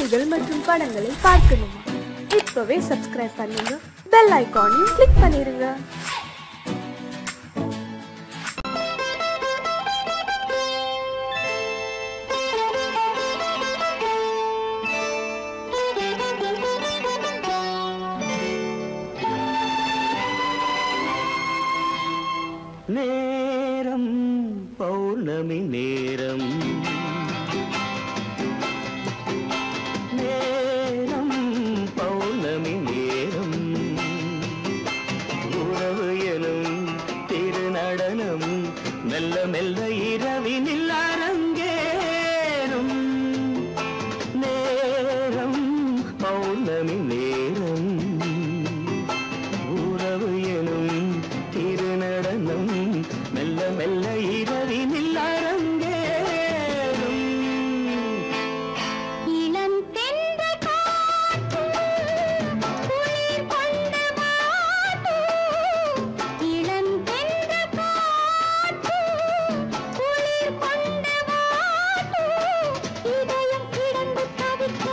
செய்திகள் மற்றும் படங்களை பார்க்கணுமா? இப்பவே சப்ஸ்கிரைப் பண்ணுங்க, பெல் ஐகானையும் கிளிக் பண்ணிருங்க. நேரம் பௌர்ணமி நேரம், நேரம் பௌர்ணமி நேரம், உறவு எனும் திருநடனம் மெல்ல மெல்ல இரவினில் அரங்கேறும். நேரம் பௌர்ணமி நேரம், உறவு எனும் திருநடனம் மெல்ல மெல்ல இரவினில் அரங்கேறும். இளம் தென்ற காற்று குளிர் கொண்ட வாட்டு, இளம் தென்ற காற்று குளிர் கொண்ட வாட்டு, இதயம் கிடந்து தவிக்க,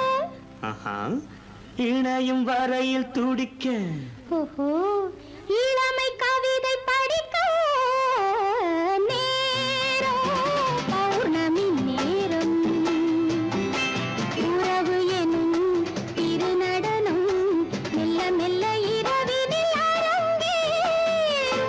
இணையும் வரையில் துடிக்க, ஓஹோ இளமை கவிதை படிக்க. நேரம் பௌர்ணமி நேரம், உறவு எனும் திருநடனம் மெல்ல மெல்ல இரவினில் அரங்கேறும்.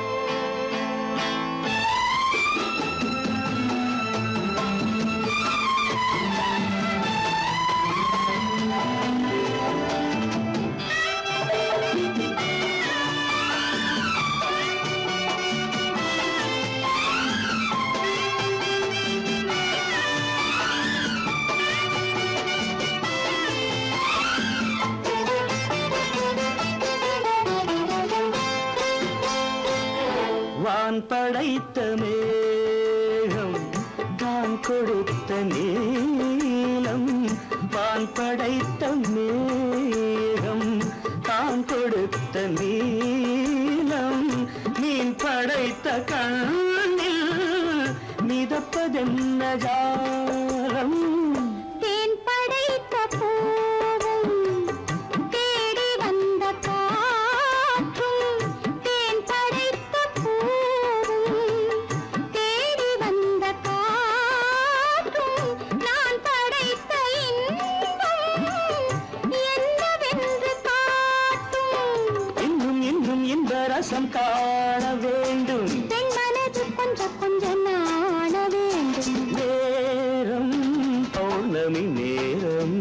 வான் படைத்த மேகம் தான் கொடுத்த நீலம், வான் படைத்த மேகம் தான் கொடுத்த நீலம், மீன் படைத்த கண்ணில் மிதப்பதென்ன ஜாலம். தேன் படைத்த பூவும் தேடி வந்த காற்றும், தேன் படைத்த பூவும் தேடி வந்த காற்றும், நான் படைத்த இன்பம் என்னவென்று காட்டும். இன்னும் இன்னும் இந்த ரசம் காண வேண்டும், பெண் மனது கொஞ்சம் கொஞ்சம் நாண வேண்டும். நேரம் பௌர்ணமி நேரம்,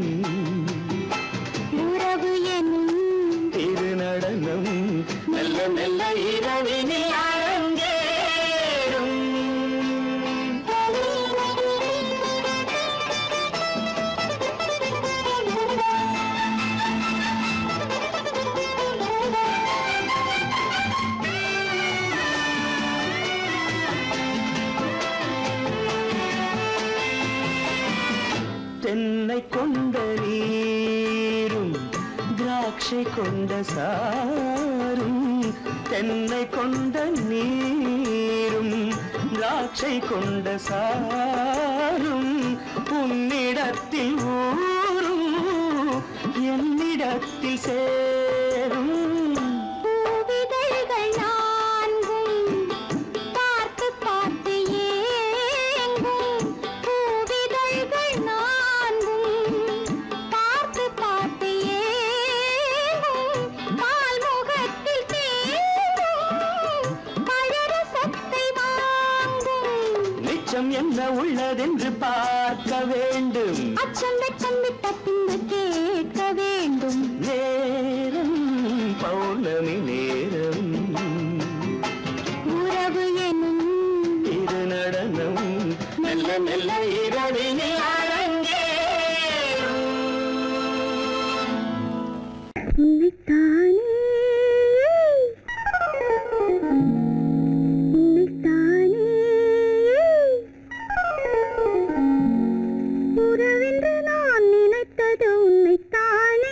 உறவு எனும் திருநடனம் மெல்ல மெல்ல இரவினில் அரங்கேறும். தென்னை கொண்ட நீரும் திராட்சை கொண்ட சாரும், தென்னை கொண்ட நீரும் திராட்சை கொண்ட சாரும், உன்னிடத்தில் ஊரும் என்னிடத்தில் சேரும். பூவிதழ்கள் நான்கும் பார்த்து பார்த்து ஏங்கும், பூவிதழ்கள் நான்கும் பார்த்து பார்த்து ஏங்கும், பால்முகத்தில் தேங்கும் பழரசத்தை வாங்கும். நிச்சம் என்ன உள்ளதென்று பார்க்க வேண்டும், அச்சம் வெச்சம் விட்ட பின்பு கேட்க வேண்டும். நேரம் பௌர்ணமி நேரம், உறவு எனும் திருநடனம் மெல்ல மெல்ல இரவினில் அரங்கேறும். உன்னைத்தானே உன்னைத்தானே உறவென்று நான் நினைத்தது உன்னைத்தானே.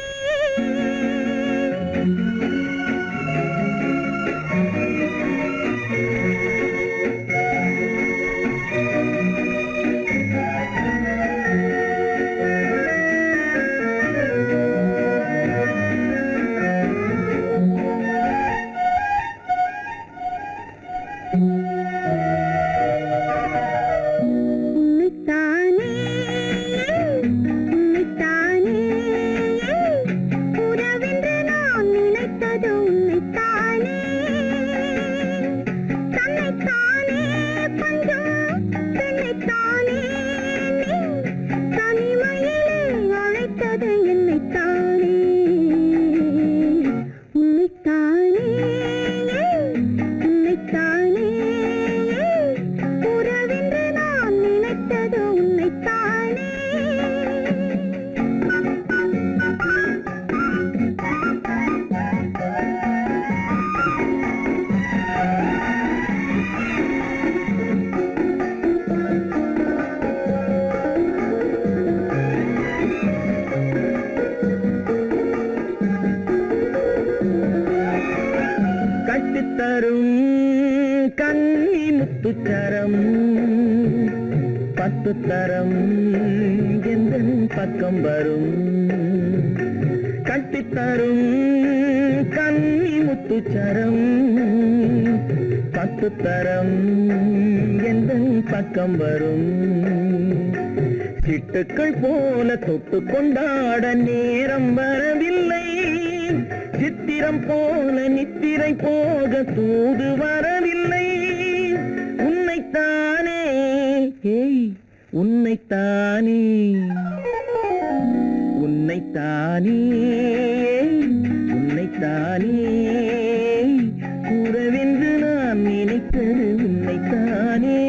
முத்துச்சரம் பத்து தரம் எந்தன் பக்கம் வரும் கட்டித்தரும் கன்னி முத்துச்சரம் பத்து தரம் எந்தன் பக்கம் வரும் சிட்டுக்கள் போல தொட்டு கொண்டாட நேரம் வரவில்லை சித்திரம் போல நித்திரை போக தூது வரவில்லை உன்னைத்தானே உன்னைத்தானே உன்னைத்தானே உன்னைத்தானே கூறவென்று நான் நினைத்தது உன்னைத்தானே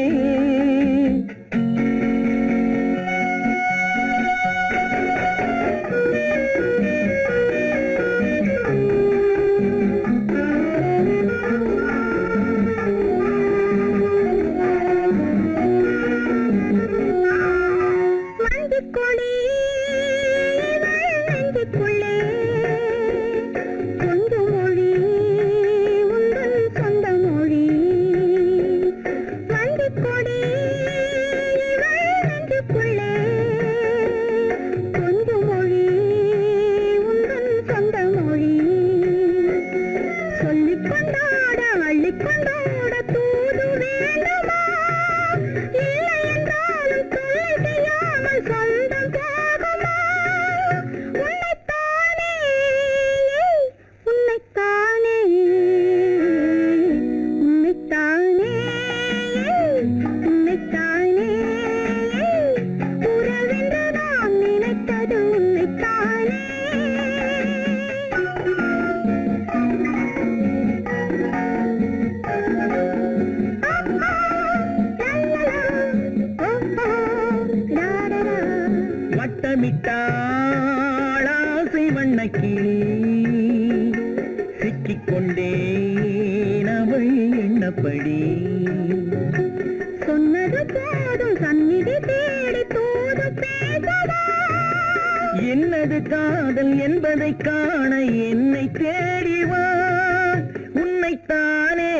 வட்டமிட்டாளாசை வண்ணக்கிளி சிக்கிக்கொண்டேன் அவள் எண்ணப்படி சொன்னது போதும் சந்நிதி தேடி தூது பேசவா என்னது காதல் என்பதை காண என்னை தேடிவா உன்னைத்தானே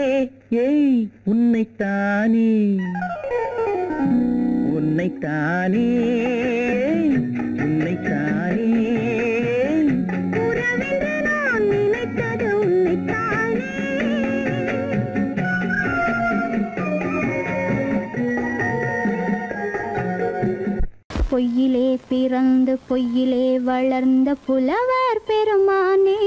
உன்னைத்தானே உன்னைத்தானே உன்னைத்தானே உறவென்று நான் நினைத்தது உன்னைத்தானே பொய்யிலே பிறந்து பொய்யிலே வளர்ந்த புலவர் பெருமானே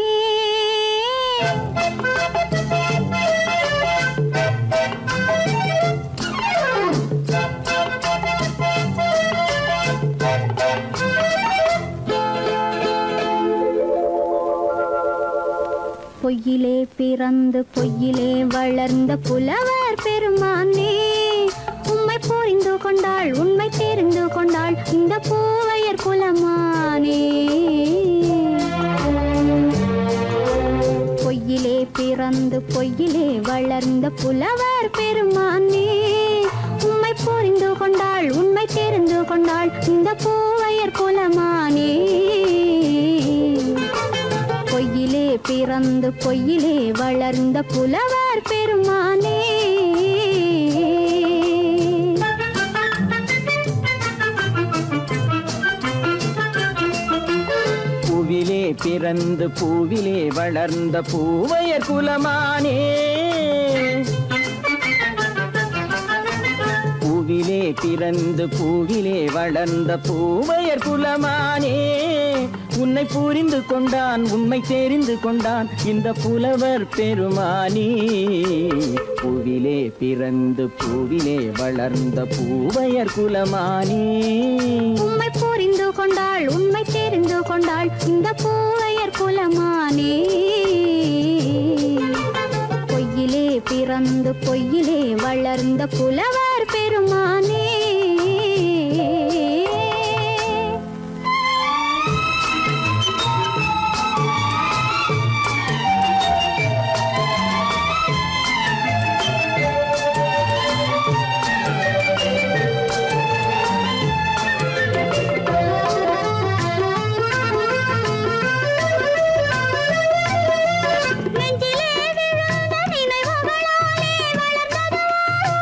பொய்யிலே பிறந்து பொய்யிலே வளர்ந்த புலவர் பெருமானே உம்மை புரிந்து கொண்டாள் உண்மை தெரிந்து கொண்டாள் இந்த பூவையர் குலமானே பொய்யிலே பிறந்து பொய்யிலே வளர்ந்த புலவர் பெருமானே உம்மை புரிந்து கொண்டாள் உண்மை தெரிந்து கொண்டாள் இந்த பூவையர் குலமானே பொய்யிலே பிறந்து பொய்யிலே வளர்ந்த புலவர் பெருமானே பூவிலே பிறந்து பூவிலே வளர்ந்த பூவையர் குலமானே பூவிலே பிறந்து பூவிலே வளர்ந்த பூவையர் குலமானே உன்னை புரிந்து கொண்டான் உண்மை தெரிந்து கொண்டான் இந்த புலவர் பெருமானே பூவிலே பிறந்து பூவிலே வளர்ந்த பூவையர் குலமானே உம்மை புரிந்து கொண்டாள் உண்மை தெரிந்து கொண்டாள் இந்த பூவையர் குலமானே பொய்யிலே பிறந்து பொய்யிலே வளர்ந்த புலவர் பெருமானே பூவிலே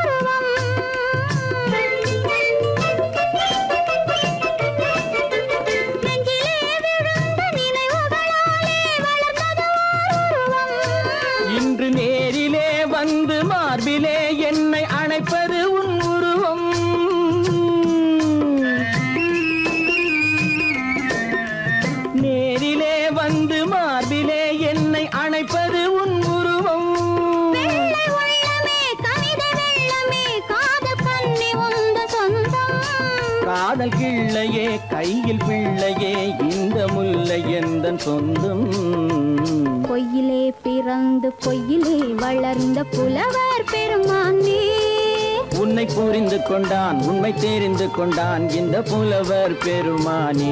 காதல் கிள்ளையே கையில் பிள்ளையே இந்த முல்லை எந்தன் சொந்தம். பொய்யிலே பிறந்து பொய்யிலே வளர்ந்த புலவர் பெருமானே, உன்னை புரிந்து கொண்டான் உண்மை தெரிந்து கொண்டான் இந்த புலவர் பெருமானே.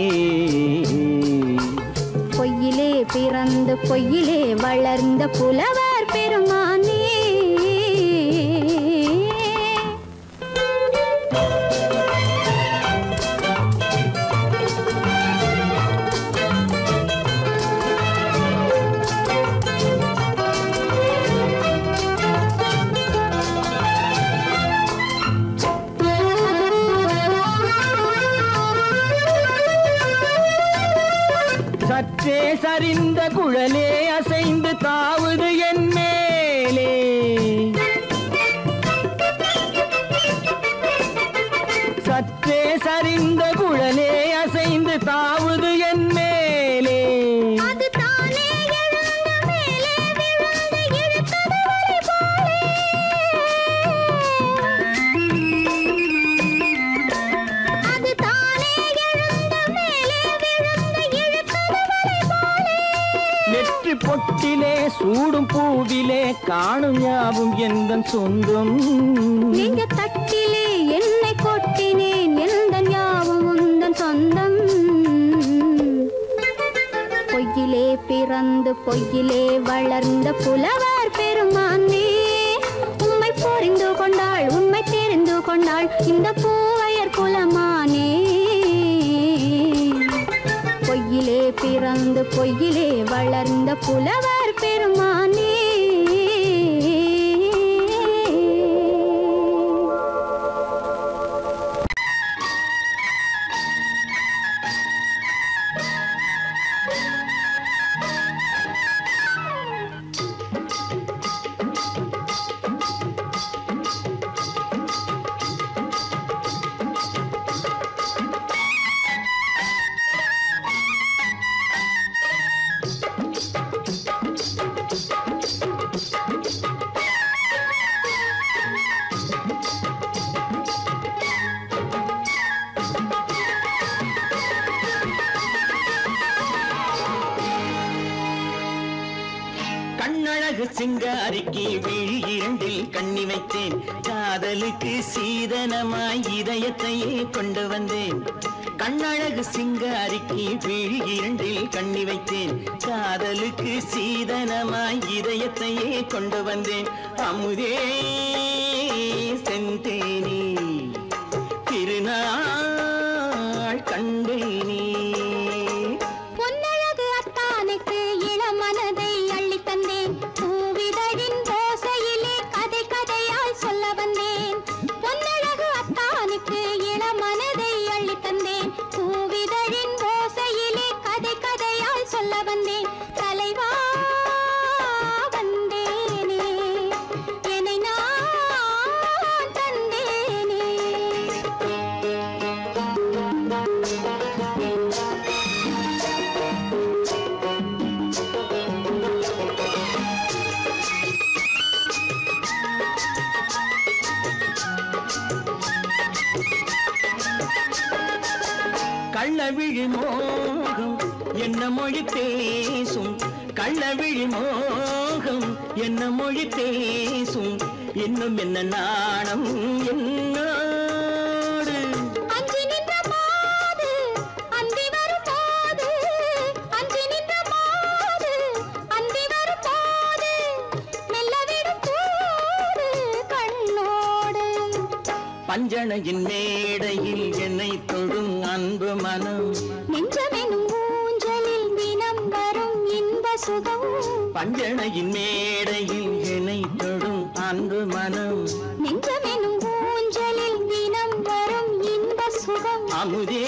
பொய்யிலே பிறந்து பொய்யிலே வளர்ந்த புலவர் பெருமானே. சற்றே சரிந்த குழலே அசைந்து தாவுது என் மேலே, சற்றே சரிந்த குழலே அசைந்து தாவுது என் மேலே. அது தானே எழுந்த மேலே விழுந்து இழுத்தது வழி போலே, அது தானே எழுந்த மேலே விழுந்து இழுத்தது வழி போலே. நெற்றி பொட்டிலே சூடும் பூவிலே காணும் யாவும் எந்தன் சொந்தம். நெஞ்ச தட்டிலே என்னை கொட்டினேன் எந்தன் யாவும் உந்தன் சொந்தம். பொய்யிலே பிறந்து பொய்யிலே வளர்ந்த புலவர் பெருமானே, உம்மை புரிந்து கொண்டாள் உண்மை தெரிந்து கொண்டாள் இந்த பூவையர் குலமானே. பொய்யிலே பிறந்து பொய்யிலே வளர்ந்த புலவர் பெருமானே. கண்ணழகு சிங்காரிக்கு விழி இரண்டில் கண்ணி வைத்தேன், காதலுக்கு சீதனமாய் இதயத்தையே கொண்டு வந்தேன். கண்ணழகு சிங்காரிக்கு விழி இரண்டில் கண்ணி வைத்தேன், காதலுக்கு சீதனமாய் இதயத்தையே கொண்டு வந்தேன். அமுதே செந்தேனே திருநாள் கண்டேனே. பொன்னழகு அத்தானுக்கு இளமனதை அள்ளி தந்தேன், பூவிதழின் ஓசையிலே கதை கதையாய் சொல்ல வந்தேன். பொன்னழகு அத்தானுக்கு இளமனதை அள்ளி தந்தேன், பூவிதழின் ஓசையிலே கதை கதையாய் சொல்ல வந்தேன். தலைவா வந்தேனே என்னை நான் தந்தேனே. கள்ளவிழி மோகம் என்ன மொழி பேசும், கள்ளவிழி மோகம் என்ன மொழி பேசும், இன்னும் என்ன நாணம் என்னோடு. அஞ்சி நின்ற மாது அந்தி வரும் போது, அஞ்சி நின்ற மாது அந்தி வரும் போது, மெல்ல விடும் போது கண்ணோடு. பஞ்சணையின் மேடையில் என்னை தொடும் அன்பு மனம், நெஞ்சமெனும் ஊஞ்சலில் தினம் வரும் இன்ப சுகம். பஞ்சணையின் மேடையில் என்னை தொடும் அன்பு மனம், நெஞ்சமெனும் ஊஞ்சலில் தினம் வரும் இன்ப சுகம். அமுதே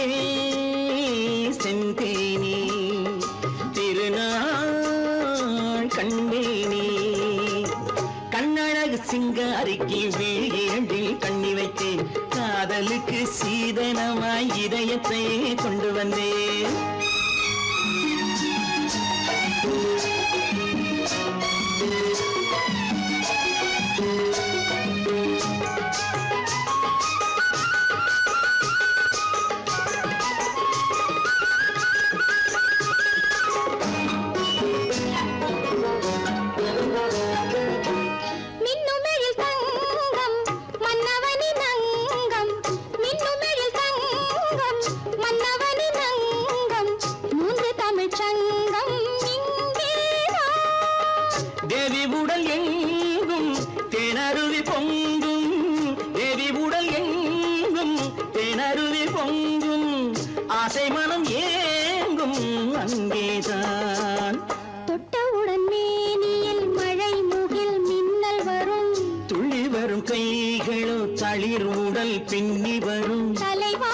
செந்தேனே திருநாள் கண்டேனே. கண்ணழகு சிங்காரிக்கு விழி இரண்டில் கண்ணி வைத்தேன், காதலுக்கு சீதனமாய் இதயத்தை கொண்டு வந்தேன். தேவி உடல் எங்கும் தேனருவி பொங்கும், தேவி உடல் எங்கும் தேனருவி பொங்கும், ஆசை மனம் ஏங்கும் அங்கேதான். தொட்டவுடன் மேனியில் மழை முகில் மின்னல் வரும், துள்ளி வரும் கைகளோ தளிர் உடல் பின்னி வரும். தலைவா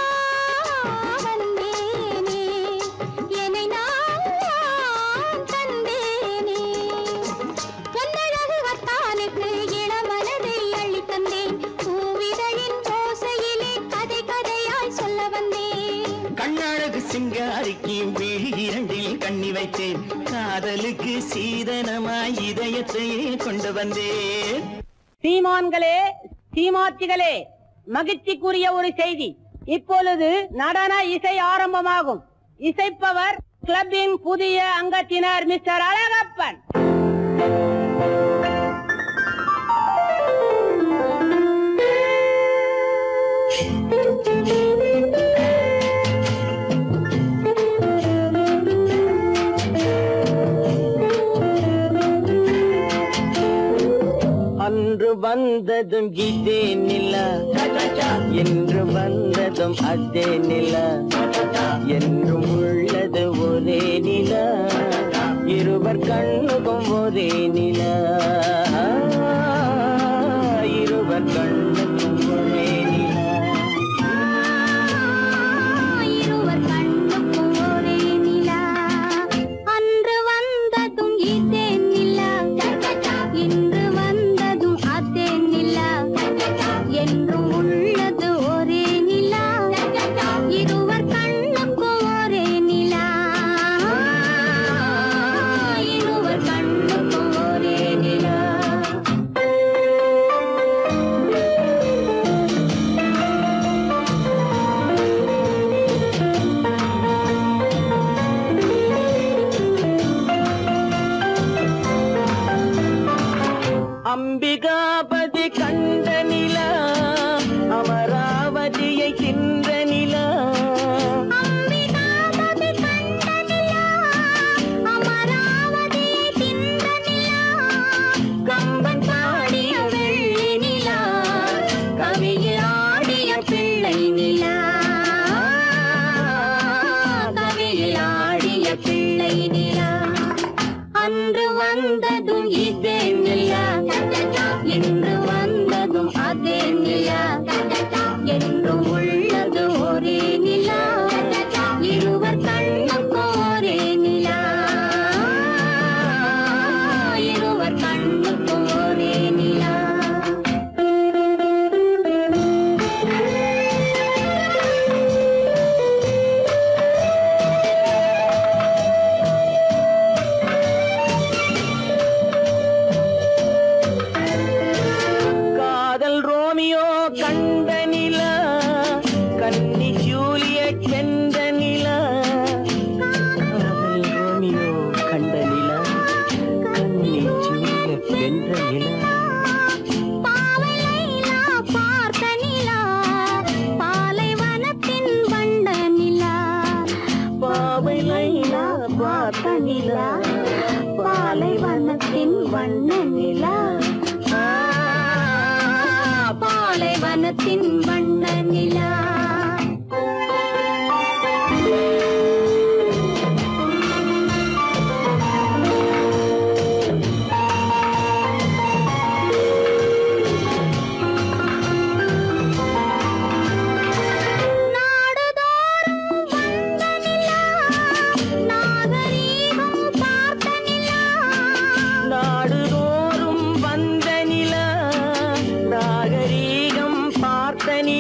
வந்தேனே, என்னை நான் தந்தேனே, பொன்னழகு வத்தானுக்கு இளமனதை அள்ளி தந்தேன், பூவிதழின் ஓசையிலே கதை கதையாய் சொல்ல வந்தேன். கண்ணழகு சிங்காரிக்கு விழி இரண்டில் கண்ணி வைத்தேன், காதலுக்கு சீதனமாய் இதயத்தையே கொண்டு வந்தேன். சீமான்களே, சீமாத்திகளே, மகிழ்ச்சிக்குரிய ஒரு செய்தி. இப்பொழுது நடன இசை ஆரம்பமாகும். இசைப்பவர் கிளப்பின் புதிய அங்கத்தினர் மிஸ்டர் அழகப்பன். அன்று வந்ததும் இதே நிலா, என்று வந்ததும் அதே நிலா, என்றும் உள்ளது ஒரே நிலா, இருவர் கண்ணுக்கும் ஒரே நிலா, இருவர் கண்ணுக்கும் ஒரே நிலா, இருவர் கண்ணுக்கும் ஒரே நிலா. அன்று வந்ததும் இதே நிலா, இன்று வந்ததும் அதே நிலா, என்றும் உள்ளது ஒரே நிலா, இருவர் கண்ணுக்கும் ஒரே நிலா, இருவர் கண்ணுக்கும் ஒரே நிலா. அம்பிகாபதி கண்ட நிலா, அமராவதியை தின்ற நிலா, அம்பிகாபதி கண்ட நிலா, அமராவதியை தின்ற நிலா, கம்பன் பாடிய வெள்ளி நிலா, கவியில் ஆடிய பிள்ளை நிலா, கவியில் ஆடிய பிள்ளை நிலா. அன்று வந்ததும் இதே நிலா, இன்று வந்ததும் அதே நிலா, என்றும் உள்ளது ஒரே நிலா, இருவர் கண்ணுக்கும் ஒரே நிலா, இருவர் கண்ணுக்கும் ஒரே நிலா. காதல் ரோமியோ கண்ட நிலா, கன்னி ஜூலியட் வென்ற நிலா, காதல் ரோமியோ கண்ட நிலா, கன்னி ஜூலியட் வென்ற நிலா, பாவை லைலா பார்த்த நிலா, பாலைவனத்தின் வண்ண நிலா, பாவை லைலா பார்த்த நிலா, பாலைவனத்தின் வண்ண நிலா, பாலைவனத்தின் வண்ண நிலா. நாடுதோறும் வந்த நிலா, நாகரீகம் பார்த்த நிலா, நாடுதோறும் வந்த நிலா, நாகரீகம் பார்த்த நிலா,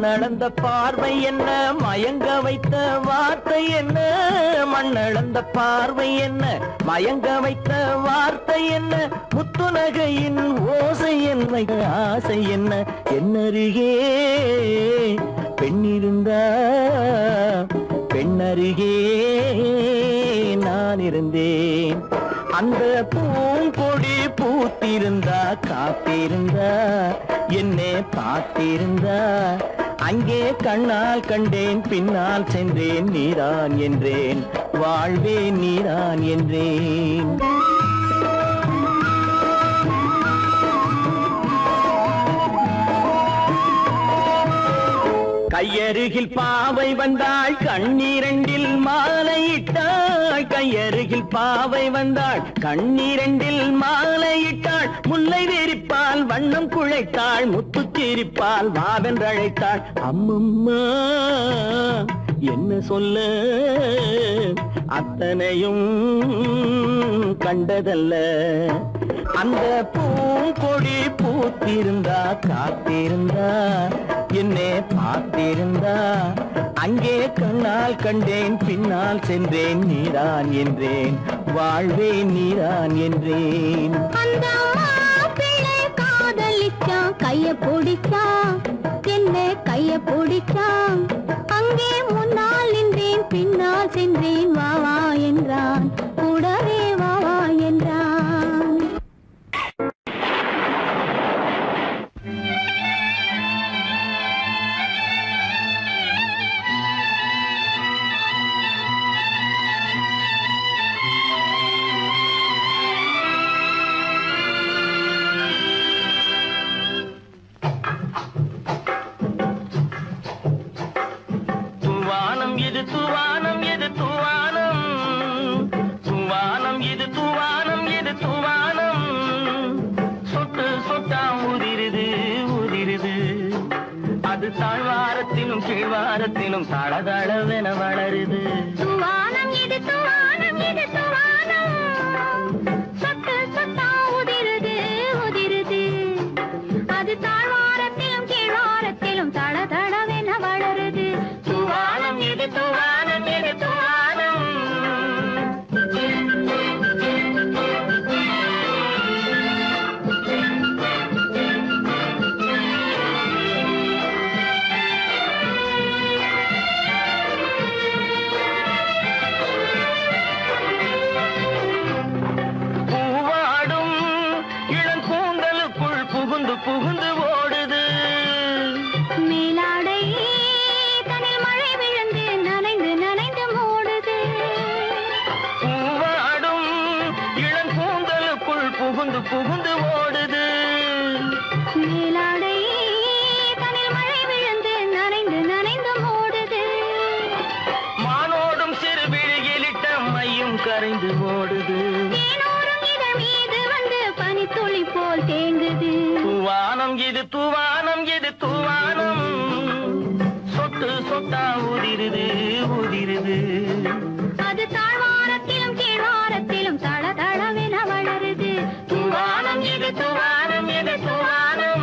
மண்ணளந்த பார்வை என்ன, மயங்க வைத்த வார்த்தை என்ன, மண்ணளந்த பார்வை என்ன, மயங்க வைத்த வார்த்தை என்ன, முத்துநகையின் ஓசை என்ன, ஆசை என்ன, என்னருகே பெண்ணிருந்தா பெண்ணருகே நான் இருந்தேன். அந்த பூங்கொடி பூத்திருந்தா காத்திருந்தா என்னை பார்த்திருந்தா அங்கே கண்ணால் கண்டேன் பின்னால் சென்றேன் நீதான் என்றேன் வாழ்வே நீதான் என்றேன். கையருகில் பாவை வந்தாள் கண்ணீரண்டில் மாலையிட்டாள், கையருகில் பாவை வந்தாள் கண்ணீரண்டில் மாலையிட்டாள், முல்லை வெறிப்பால் வண்ணம் குழைத்தாள், முத்துச்சிரிப்பால் வாவென்றழைத்தாள். அம்மம்மா என்ன சொல்ல அத்தனையும் கண்டதல்ல, அந்த பூங்கொடி பூத்திருந்தா காத்திருந்தா என்னை பார்த்திருந்தா அங்கே கண்ணால் கண்டேன் பின்னால் சென்றேன் நீதான் என்றேன் வாழ்வே நீதான் என்றேன். அந்த பிள்ளை காதலிச்சான் கைய பிடிச்சான் என்ன கைய பிடிச்சான், அங்கே முன்னால் நின்றேன் பின்னால் சென்றேன் வா வா என்றான் கூடவே வா வா என்றான். தூவானம் எது தூவானம், தூவானம் எது தூவானம் எது தூவானம், சொட்டு சொட்டா உதிருது உதிருது, அது தாழ்வாரத்திலும் கீழ்வாரத்திலும் தளதளவென வளருது. தூவானம் இது தூவானம் இது தூவானம், சொட்டு சொட்டா உதிருது உதிருது, அது தாழ்வாரத்திலும் கீழ்வாரத்திலும் தளதளவென வளருது. தூவானம் எது தூவானம் எது தூவானம். பூவாடும் இளங்கூந்தலுக்குள் புகுந்து புகுந்து ஓடுது, மேலாடை தனில் மழை விழுந்து நனைந்து நனைந்து மூடுது. பூவாடும் இளங்கூந்தலுக்குள் புகுந்து புகுந்து ஓடுது, மேலாடை தனில் மழை விழுந்து நனைந்து நனைந்து மூடுது. மானோடும் சிறு விழியிலிட்ட மையும் கரைந்து ஓடுது, தேனோரும் இதழ் மீது வந்து பனித்துளி போல் தேங்குது. தூவானம் இது தூவானம் இது தூவானம், சொட்டு சொட்டா உதிருது உதிருது, அது தாழ்வாரத்திலும் கீழ்வாரத்திலும் தளதளவென வளருது. தூவானம் இது தூவானம் இது தூவானம்.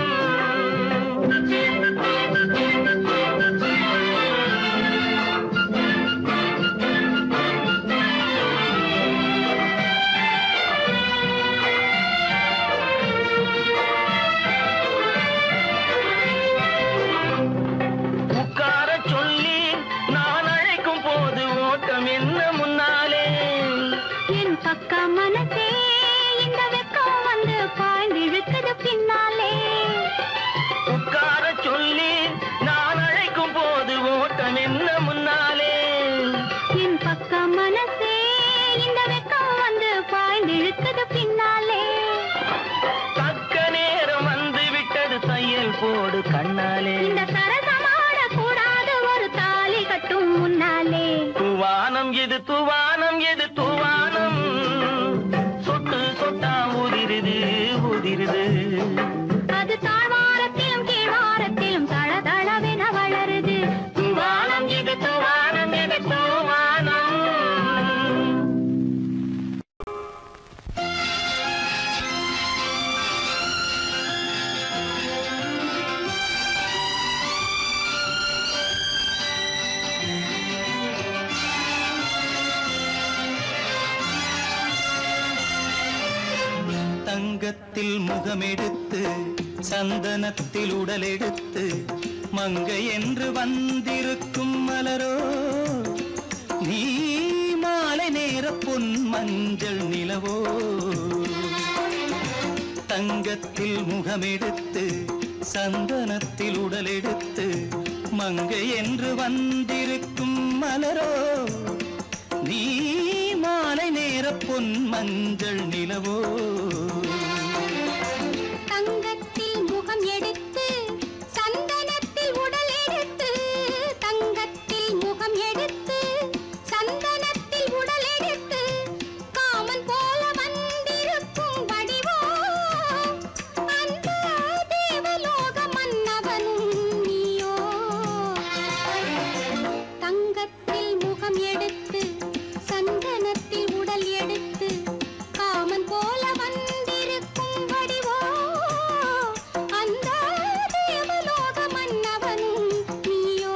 உட்கார சொல்லி நான் அழைக்கும் போது ஓட்டம் என்ன முன்னாலே, என் பக்க மனசே இந்த வெக்கம் வந்து பாய்ந்திழுக்குது பின்னாலே. உட்கார சொல்லி நான் அழைக்கும் போது ஓட்டம் என்ன முன்னாலே, என் பக்க மனசே இந்த வெக்கம் வந்து பாய்ந்திழுக்குது பின்னாலே. தக்க நேரம் வந்து விட்டது தையல் போடு கண்ணாலே, இந்த சரசமாட கூடாது ஒரு தாலி கட்டும் முன்னாலே. தூவானம் எது தூவானம் எது தூவானம், சொட்டு சொட்டா உதிருது உதிருது, அது தாழ்வாரத்திலும் கீழ்வாரத்திலும் தளதளவென வளருது. தூவானம் எது தூவானம் எது தூவானம். தங்கத்தில் முகமெடுத்து சந்தனத்தில் உடலெடுத்து மங்கை என்று வந்திருக்கும் மலரோ நீ மாலை நேர பொன் மஞ்சள் நிலவோ தங்கத்தில் முகமெடுத்து சந்தனத்தில் உடலெடுத்து மங்கை என்று வந்திருக்கும் மலரோ நீ மாலை நேர பொன் மஞ்சள் நிலவோ தங்கத்தில் முகம் எடுத்து சந்தனத்தில் உடல் எடுத்து தங்கத்தில் முகம் எடுத்து சந்தனத்தில் உடல் எடுத்து காமன் போல வந்திருக்கும் வடிவோ அந்த தேவலோக மன்னவனும் நீயோ தங்கத்தில் முகம் எடுத்து சந்தனத்தில் உடல் எடுத்து காமன் போல வந்திருக்கும் வடிவோ அந்த தேவலோக மன்னவனும் நீயோ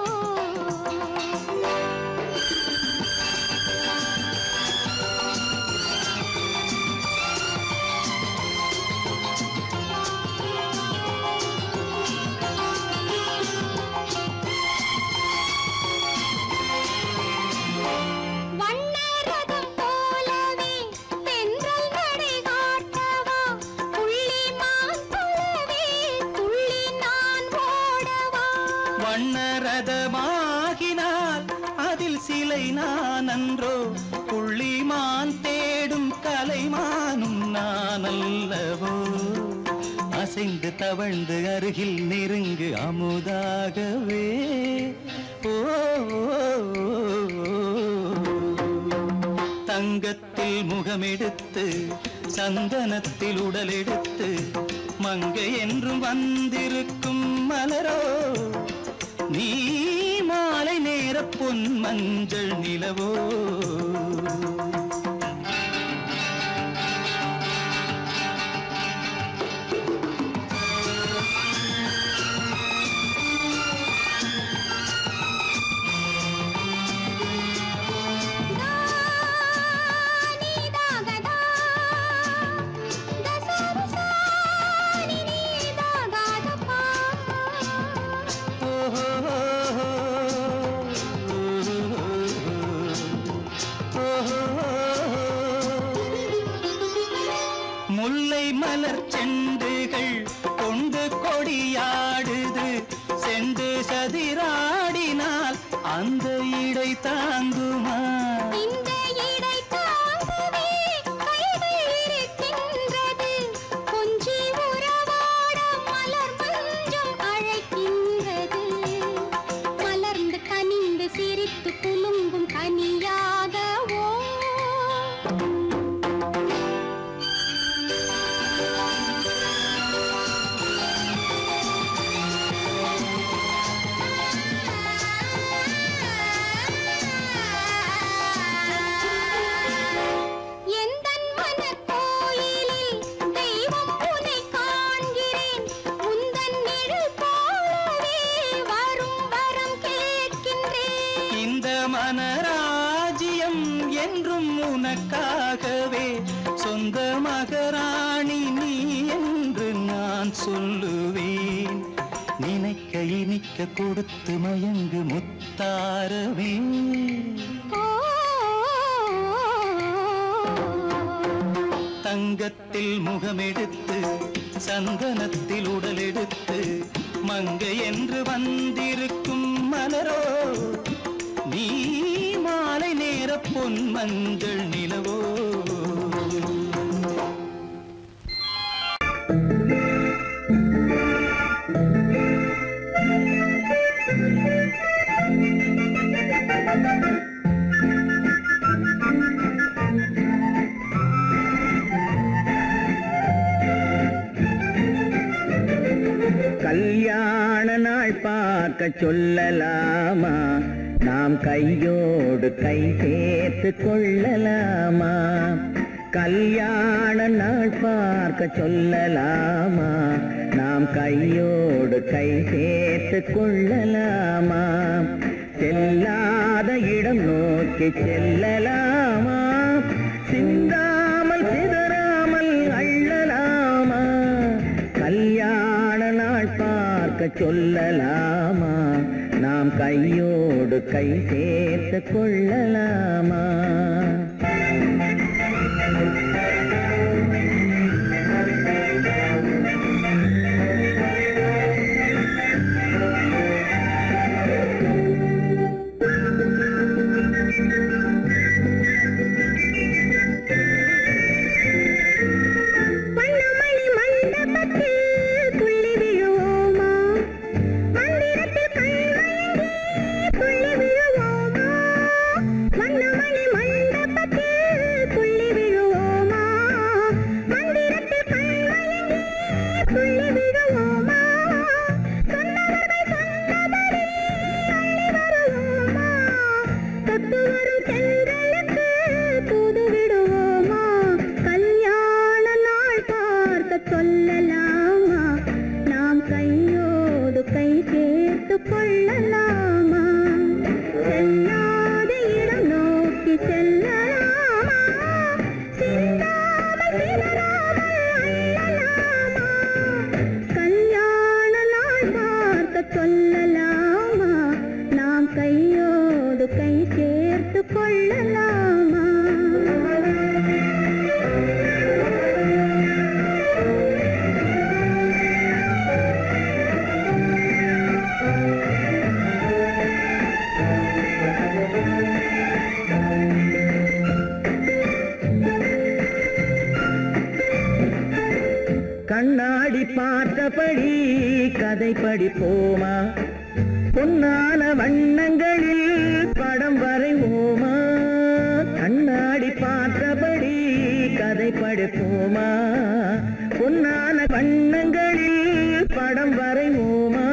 வண்ணரதம் போலவே தென்றல் நடை காட்டவா புள்ளிமான் போலவே துள்ளி நான் ஓடவா வண்ணரதமாகினால் அதில் சிலை நான் அன்றோ புள்ளிமான் தேடும் கலைமானும் நான் அல்லவோ அசைந்து தவழ்ந்து அருகில் நெருங்கு அமுதாகவே ஓ தங்கத்தில் முகமெடுத்து சந்தனத்தில் உடலெடுத்து மங்கை என்றும் வந்திருக்கும் மலரோ நீ மாலை நேர பொன் மஞ்சள் நிலவோ நீதாகதா தசரசா நீதாகதப்பா முல்லை மலர் செண்டுகள் கொண்டு கொடியாடுது செண்டு சதிராடினால் அந்த இடை தாங்குமா இந்த இடை தாங்கவே கைகள் இருக்கின்றது கொஞ்சி உறவாட மலர் மஞ்சம் அழைக்கின்றது மலர்ந்து கனிந்து சிரித்து குலுங்கும் கனியாகவோ எந்தன் மனக்கோயிலில் தெய்வம் உன்னை காண்கிறேன் உந்தன் நிழல் போலவே வரும் வரம் கேட்கின்றேன் இந்த மனராஜ்யம் என்றும் உனக்காகவே சொந்த மகராணி நீ என்று நான் சொல்லுவேன் நினைக்க இனிக்க கொடுத்து மயங்கு முத்தாரவே தங்கத்தில் முகமெடுத்து சந்தனத்தில் உடலெடுத்து மங்கை என்று வந்திருக்கும் மலரோ நீ மாலை நேர பொன் மஞ்சள் நிலவோ கல்யாண நாள் பார்க்க சொல்லலாமா நாம் கையோடு கை சேர்த்து கொள்ளலாமா கல்யாண நாள் பார்க்க சொல்லலாமா நாம் கையோடு கை சேர்த்து கொள்ளலாமா செல்லாத இடம் நோக்கி செல்லலாமா சிந்தாமல் சிதறாமல் அள்ள சொல்லலாமா நாம் கையோடு கை சேர்த்து கொள்ளலாமா கண்ணாடி பார்த்தபடி கதை படிப்போமா பொன்னான வண்ணங்களில் படம் வரைவோமா கண்ணாடி பார்த்தபடி கதை படிப்போமா பொன்னான வண்ணங்களில் படம் வரைவோமா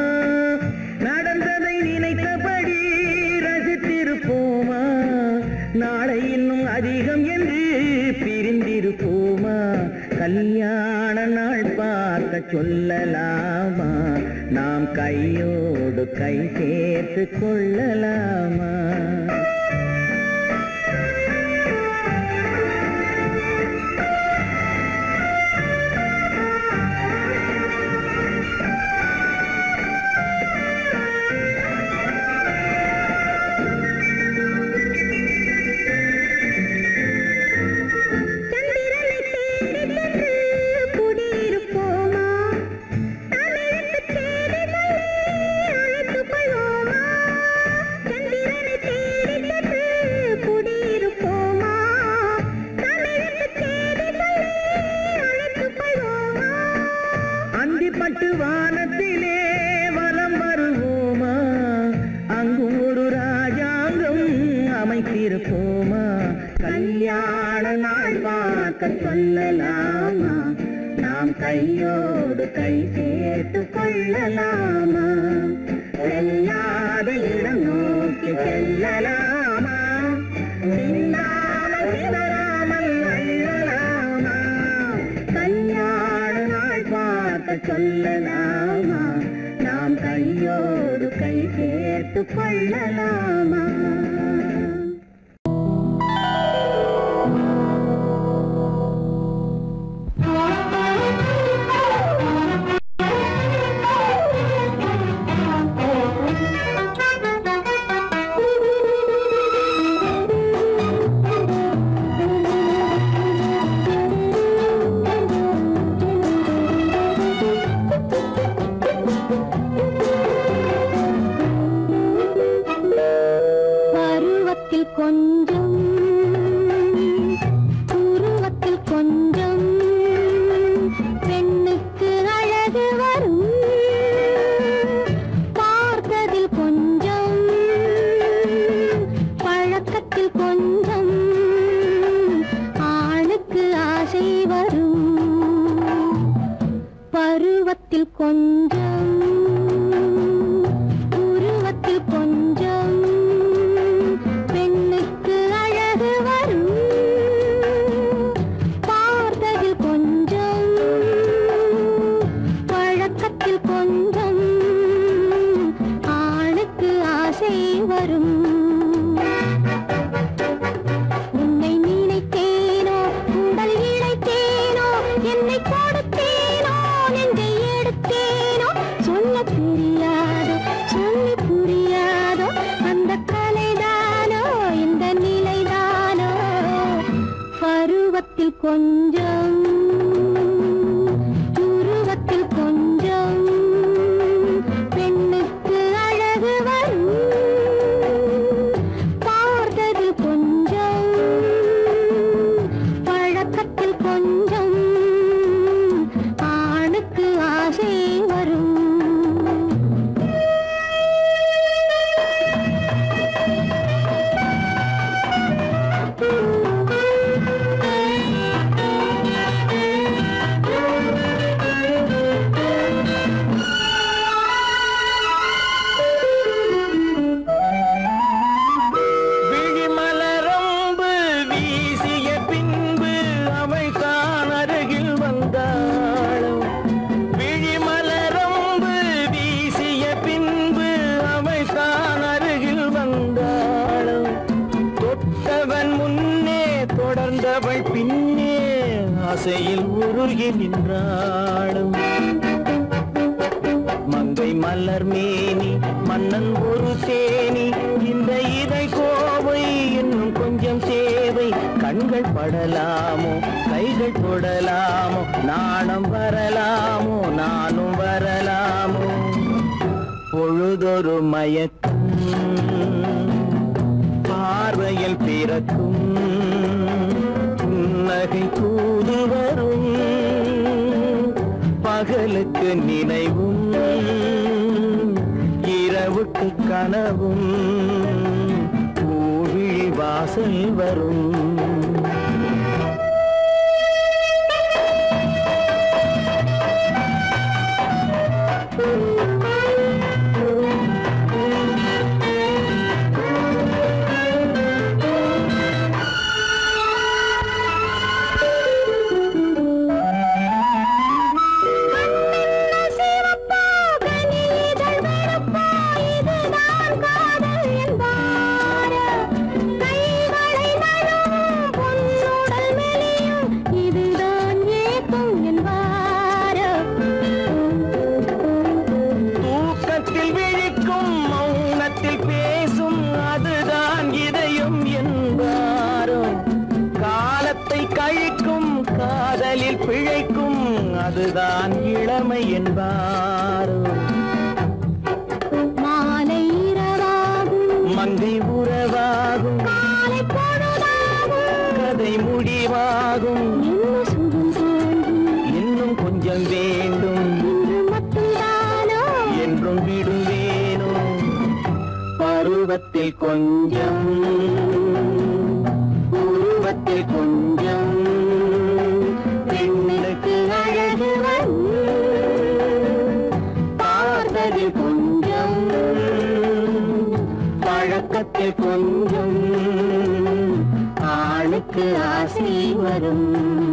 நடந்ததை நினைத்தபடி ரசித்திருப்போமா நாளை இன்னும் அதிகம் என்று பிரிந்திருப்போமா கல்யாண நாள் பார்க்க சொல்லலாமா நாம் கையோடு கை சேர்த்து கொள்ளலாமா பட்டு வானத்திலே வலம் வருவோமா அங்கும் ஒரு ராஜாங்கம் அமைத்திருப்போமா கல்யாண நாள் பார்க்க சொல்லலாமா நாம் கையோடு கை சேர்த்து கொள்ளலாமா செல்லாத இடம் நோக்கி செல்லலாமா சிந்தாமல் சிதறாமல் அள்ளலாமா கல்யாண நாள் பார்க்க சொல்லலாமா நாம் கையோடு கை சேர்த்து கொள்ளலாமா கொஞ்சம் உருவத்தில் கொஞ்சம் பெண்ணுக்கு அழகு வரும் பார்த்ததில் கொஞ்சம் பழக்கத்தில் கொஞ்சம் ஆணுக்கு ஆசை வரும் பருவத்தில் கொஞ்சம் உருவத்தில் கொஞ்சம் உன்னை நினைத்தேனோ உடல் இழைத்தேனோ என்னை கொடுத்தேனோ நெஞ்சை எடுத்தேனோ உருவத்தில் கொஞ்சம் உருவத்தில் கொஞ்சம் பெண்ணுக்கு அழகு வரும் பார்த்தது கொஞ்சம் பழக்கத்தில் கொஞ்சம் ஆணுக்கு ஆசை வரும் பின்னே ஆசையில் உருகி நின்றாளும் மங்கை மலர் மேனி மன்னன் ஒரு தேனி இந்த இதை கோவை இன்னும் கொஞ்சம் சேவை கண்கள் படலாமோ கைகள் தொடலாமோ நாணம் வரலாமோ நானும் வரலாமோ பொழுதொரு மயக்கம் பார்வையில் பிறக்கும் நகை தூது வரும் பகலுக்கு நினைவும் இரவுக்கு கனவும் பூவிழி வாசல் வரும் பிழைக்கும் அதுதான் இளமை என்பாரோ மாலை இரவாகும் மங்கை உறவாகும் காலை பொழுதாகும் கதை முடிவாகும் இன்னும் கொஞ்சம் வேண்டும் இன்று மட்டும்தானோ என்றும் விடுவேனோ பருவத்தில் கொஞ்சம் உருவத்தில் கொஞ்சம் பெண்ணுக்கு அழகு வரும் பார்த்தது கொஞ்சம் பழக்கத்தில் கொஞ்சம் ஆணுக்கு ஆசை வரும்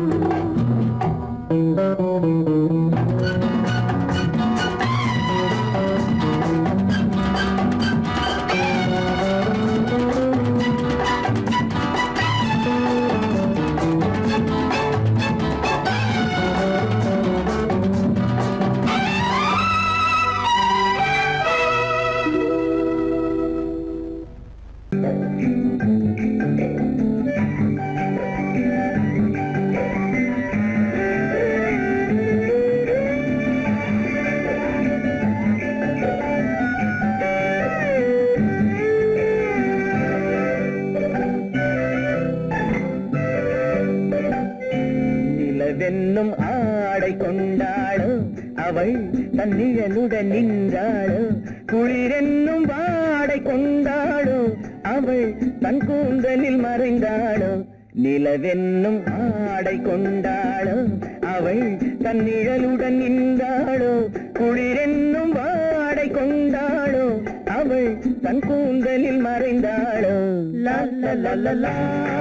நிலவென்னும் ஆடை கொண்டாளோ அவள் தன்னிழலுடன் நின்றாளோ குளிரென்னும் வாடை கொண்டாளோ அவள் தன் கூந்தலில் மறைந்தாளோ நிலவென்னும் ஆடை கொண்டாளோ அவள் தன்னிழலுடன் நின்றாளோ குளிரென்னும் வாடை கொண்டாளோ அவள் தன் கூந்தலில் மறைந்தாளோ லா லா லா லா லா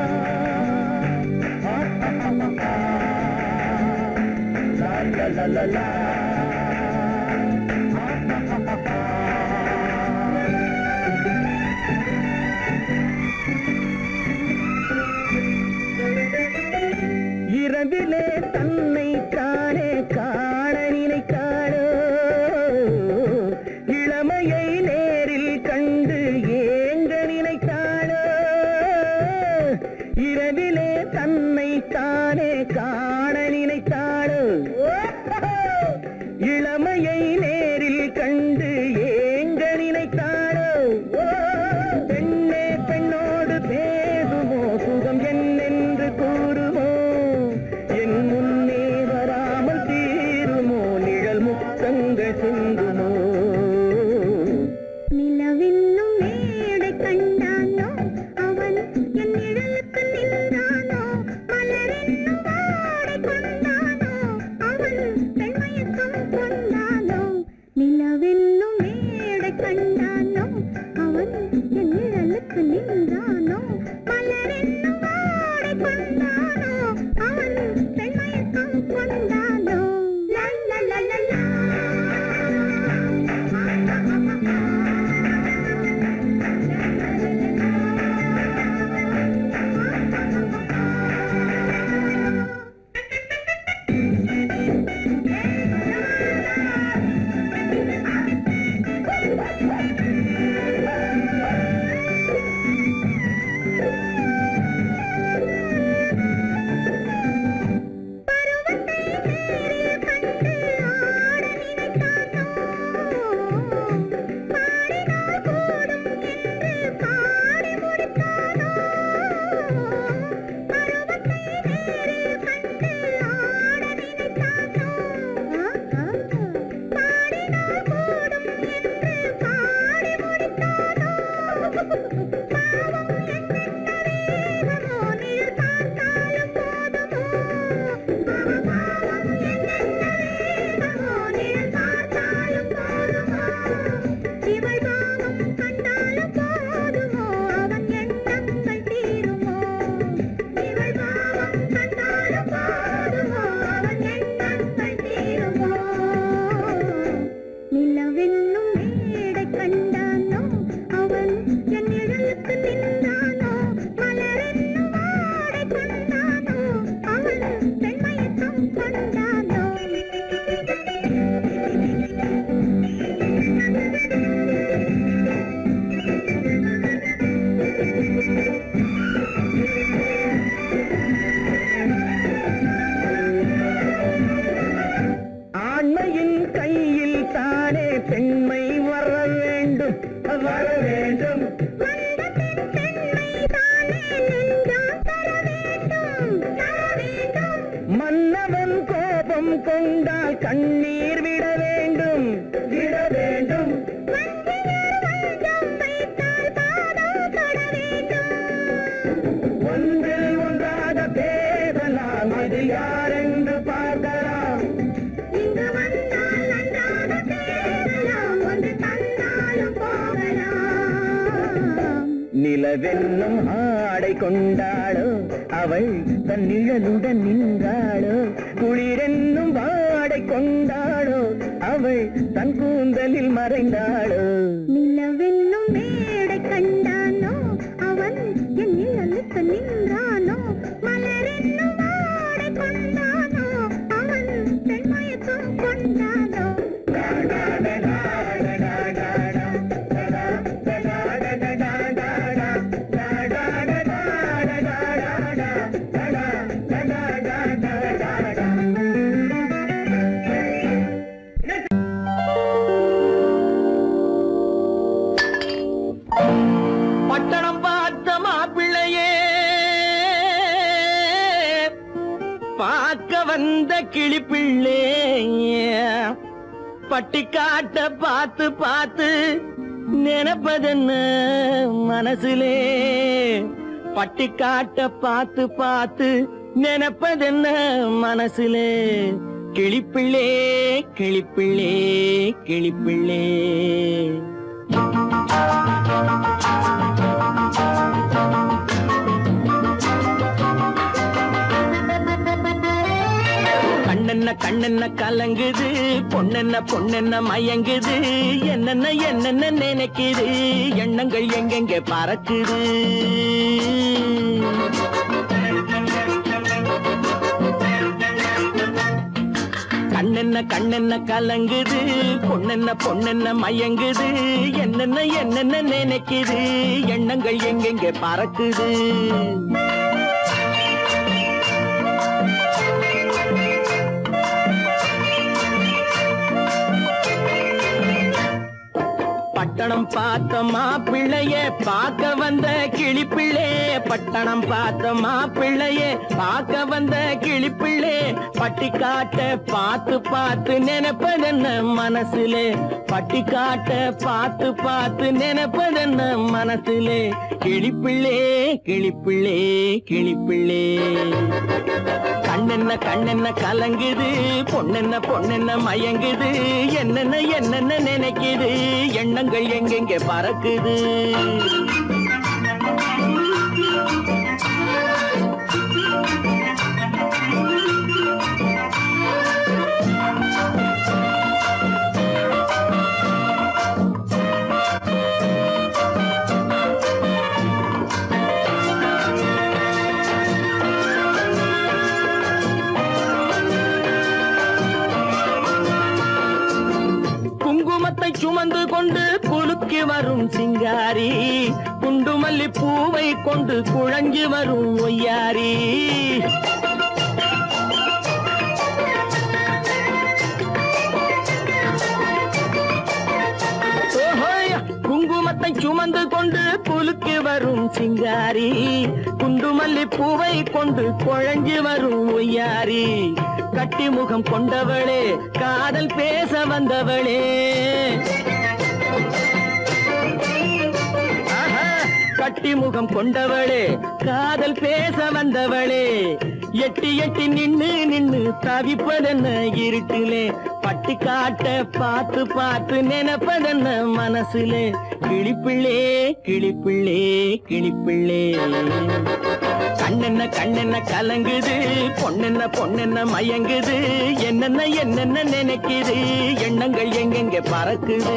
la la la la இரவிலே தன்னை தானே காண நினைத்தாளோ இளமையை நேரில் கண்டு ஏங்க நினைத்தாளோ இரவிலே தன்னை தானே தானே காண நினைத்தாளோ இளமையை நேரில் கண்டு ஏங்க நினைத்தாளோ பெண்ணே பெண்ணோடு பேசுமோ சுகம் என்னென்று கூறுமோ என் முன்னே வராமல் தீருமோ நிழல் முத்தங்கள் சிந்துமோ நிலவென்னும் மேடை கண்டானோ அவன் என் நிழலுக்கு நின்றானோ மலரென்னும் வாடை கொண்டானோ அவன் பெண்மயக்கம் கொண்டானோ நிலவென்னும் மேடை கண்டானோ அவன் என் நிழலுக்கு நின்றானோ மலரென்னும் வாடை கொண்டானோ அவன் பெண்மயக்கம் கொண்டானோ லா லா லா லா லா. ஆண்மையின் கையில் தானே பெண்மை வர வேண்டும் வர வேண்டும் மன்னவன் கோபம் கொண்டால் கண்ணீர் விட வேண்டும் விட வேண்டும் ஒன்றில் ஒன்றாக பேசலாம் அது யாரென்று பார்க்கலாம் நிலவென்னும் ஆடை கொண்டாளோ அவள் தன் நிழலுடன் நின்றாளோ குளிரென்னும் வாடை கொண்டாளோ அவள் தன் கூந்தலில் மறைந்தாளோ நிலவென்னும் மேடை கண்டானோ அவன் என் நிழலுக்கு நின்றானோ மலரென்னும் வாடை கொண்டானோ அவன் பெண்மயக்கம் கொண்டானோ பட்டணம் பார்த்த மாப்பிள்ளையே பார்க்க வந்த கிளிப்பிள்ளே பட்டிக்காட்ட பார்த்து பார்த்து நினைப்பதென்ன மனசுலே பட்டிக்காட்ட பார்த்து பார்த்து நினைப்பதென்ன மனசுலே கிளிப்பிள்ளே கிளிப்பிள்ளே கிளிப்பிள்ளே கண்ணென்ன கண்ணென்ன கலங்குது பொண்ணென்ன பொண்ணென்ன மயங்குது என்னென்ன என்னென்ன நினைக்குது எண்ணங்கள் எங்கெங்க பறக்குது கண்ணென்ன கண்ணென்ன கலங்குது பொண்ணென்ன பொண்ணென்ன மயங்குது என்னென்ன என்னென்ன நினைக்குது எண்ணங்கள் எங்கெங்க பறக்குது பட்டணம் பார்த்த மாப்பிள்ளைய பார்க்க வந்த கிளிப்பிள்ளே, பட்டணம் பார்த்த மாப்பிள்ளைய பார்க்க வந்த கிளிப்பிள்ளே, பட்டி காட்ட பார்த்து பார்த்து நினைப்பதென்ன மனசுலே, பட்டி காட்ட பார்த்து பார்த்து நினைப்பதென்ன மனசுலே, கிளிப்பிள்ளே கிளிப்பிள்ளே கிளிப்பிள்ளே. கண்ணென்ன கண்ணென்ன கலங்குது, பொண்ணென்ன பொண்ணென்ன மயங்குது, என்னென்ன என்னென்ன நினைக்குது, எண்ணங்கள் எங்கெங்க பறக்குது. சுமந்து கொண்டு குலுக்கி வரும் சிங்காரி, குண்டுமல்லி பூவை கொண்டு குழஞ்சி வரும் ஒய்யாரி. குங்குமத்தை சுமந்து கொண்டு குலுக்கி வரும் சிங்காரி, குண்டுமல்லி பூவை கொண்டு குழஞ்சி வரும் ஒய்யாரி. கட்டி முகம் கொண்டவளே, காதல் பேச வந்தவளே, கட்டி முகம் கொண்டவளே, காதல் பேச வந்தவளே, எட்டி எட்டி நின்னு நின்னு தவிப்பதென்ன இருட்டிலே, பட்டி காட்ட பார்த்து பார்த்து நினைப்பதென்ன மனசுலே, கிளிப்பிள்ளே கிளிப்பிள்ளே கிளிப்பிள்ளே. கண்ணென்ன கண்ணென்ன கலங்குது, பொண்ணென்ன பொண்ணென்ன மயங்குது, என்னென்ன என்னென்ன நினைக்குது, எண்ணங்கள் எங்கெங்க பறக்குது.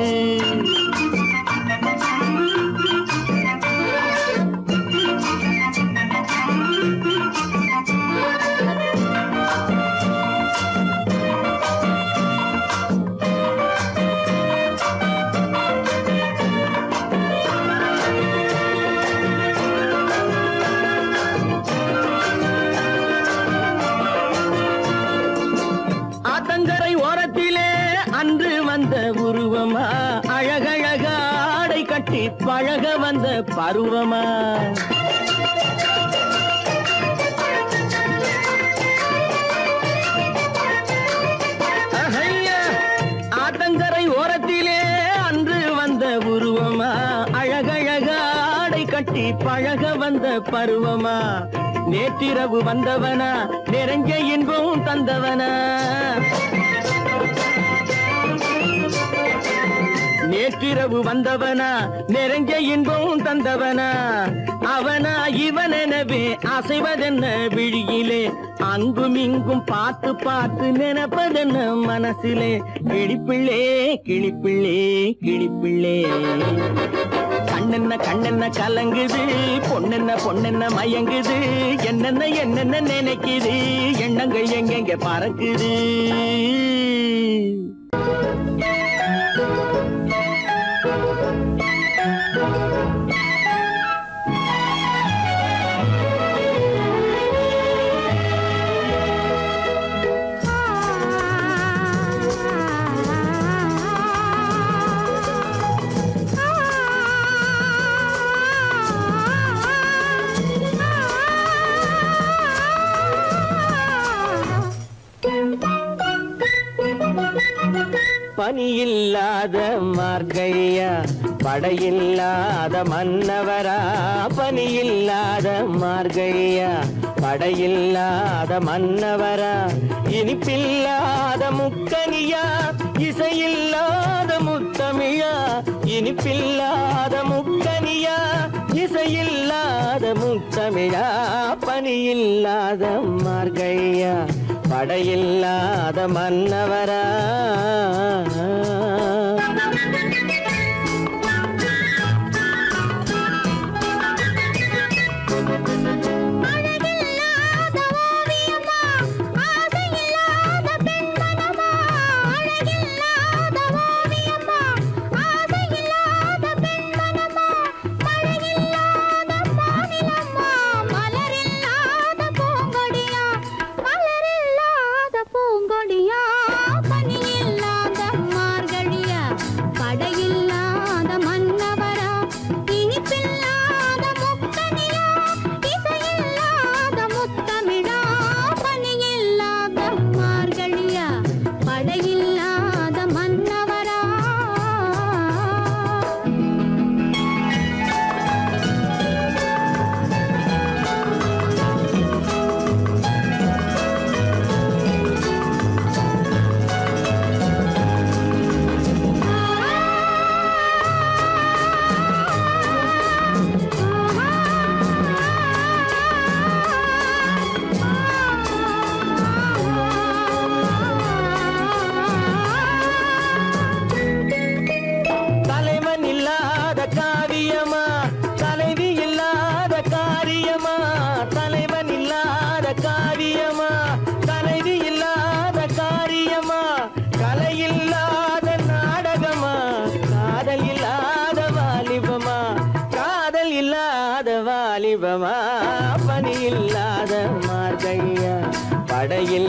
உருவமா அழகழக ஆடை கட்டி பழக வந்த பருவமா, ஆத்தங்கரை ஓரத்திலே அன்று வந்த உருவமா, அழகழக ஆடை கட்டி பழக வந்த பருவமா, நேற்றிரவு வந்தவனா நிறைஞ்ச இன்பம் தந்தவனா, நேற்றிரவு வந்தவனா நிறைஞ்ச இன்பம் தந்தவனா, அவனா இவனெனவே அசைவதென்ன விழியிலே, அங்கும் இங்கும் பார்த்து பார்த்து நினைப்பதென்ன மனசிலே, கிளிப்பிள்ளே கிளிப்பிள்ளே கிளிப்பிள்ளே. கண்ணென்ன கண்ணென்ன கலங்குது, பொண்ணென்ன பொண்ணென்ன மயங்குது, என்னென்ன என்னென்ன நினைக்குது, எண்ணங்கள் எங்கெங்க பறக்குது. பனியில்லாத மார்கழியா, படையில்லாத மன்னவரா, பனியில்லாத மார்கழியா, படையில்லாத மன்னவரா, இனிப்பில்லாத முக்கனியா, இசையில்லாத முத்தமிழா, இனிப்பில்லாத முக்கனியா, இசையில்லாத முத்தமிழா, பனியில்லாத மார்கழியா, படையில்லாத மன்னவரா. பனியில்லாத மார்கழியா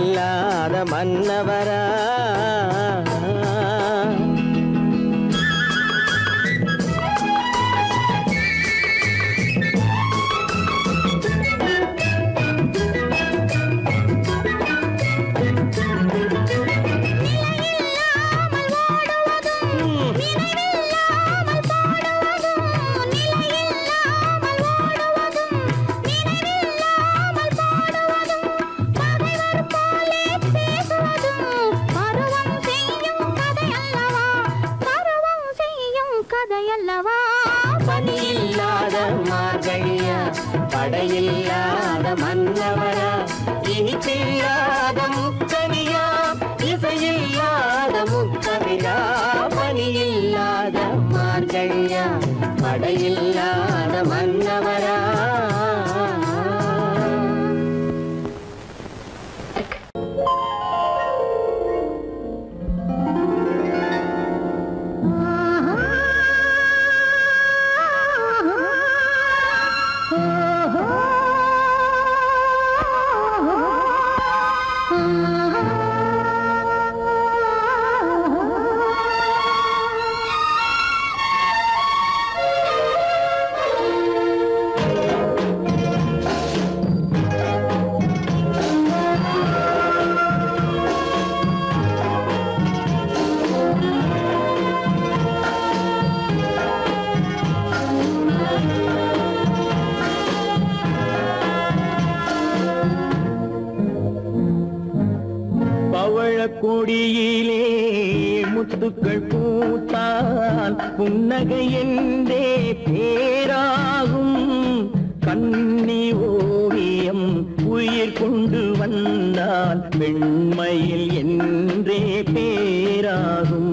படையில்லாத மன்னவரா பணியில்லாத மார்கழியா படையில்லாத மன்னவரா இனிப்பில்லாத முக்கனியா இசையில்லாத முக்கவிரா பணியில்லாத மார்கழியா படையில்லாத மன்னவரா கொடியிலே முத்துக்கள் பூத்தால் புன்னகை என்றே பேராகும் கண்ணி ஓவியம் உயிர் கொண்டு வந்தால் வெண்மையில் என்றே பேராகும்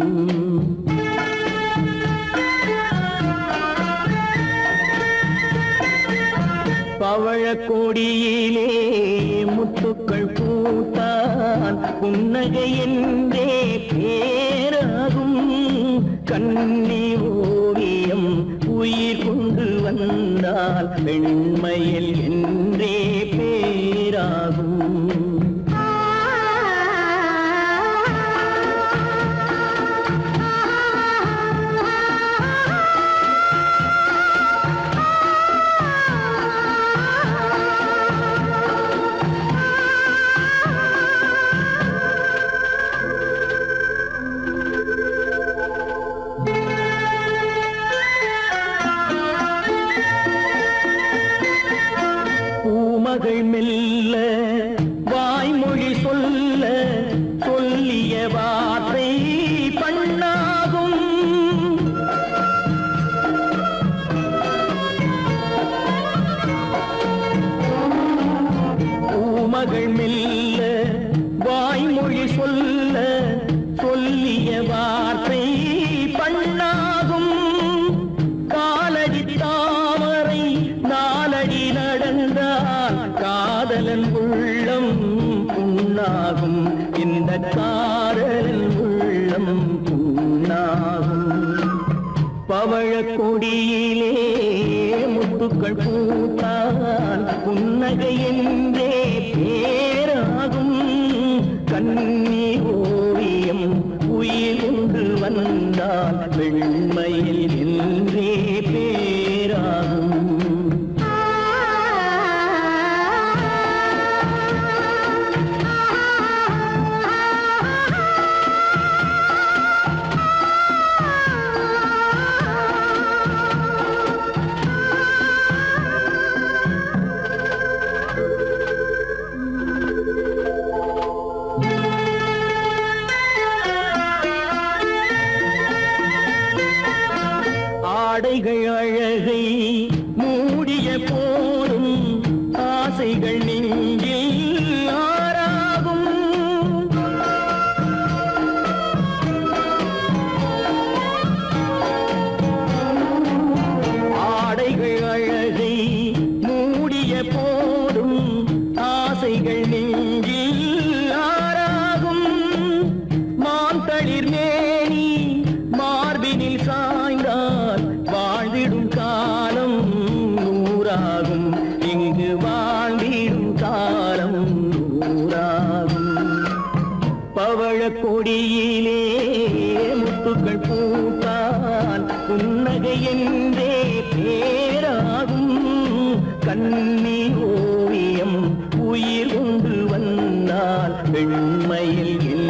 பவழக்கொடியிலே முத்துக்கள் பூத்தான் புன்னகை என்றே பேராகும் கண்ணி ஓவியம் உயிர் கொண்டு வந்தால் வெண்மையில் என்றே பேராகும் மகள் மெல்ல வாய்மொழி சொல்ல சொல்லிய வார்த்தை பண்ணாகும் பூமகள் மெல்ல வாய்மொழி சொல்ல சொல்லிய வார்த்தை பண்ணாகும் காலடி தாமரை நாலடி நடந்தால் காதலன் உள்ளம் புண்ணாகும் இந்த காதலன் உள்ளம் புண்ணாகும் பவழக்கொடியிலே முத்துக்கள் பூத்தால் புன்னகை என்றே பேராகும் கண்ணி ஓவியம் உயிர் கொண்டு வந்தால் வெண்மையில் என்றே பேராகும் ஆடைகள் அழகை மூடிய போதும் ஆசைகள் நெஞ்சில் ஆறாகும் ஆடைகள் அழகை மூடிய போதும் ஆசைகள் நெஞ்சில் ஆறாகும் மாந்தளிர் மேனி மார்பினில் சாய்ந்தால் வாழ்ந்திடும் பவழக்கொடியிலே முத்துக்கள் பூத்தான் புன்னகை என்றே பேராகும் கண்ணீர் ஓவியம் உயிர் கொண்டு வந்தால் பெண்மையில்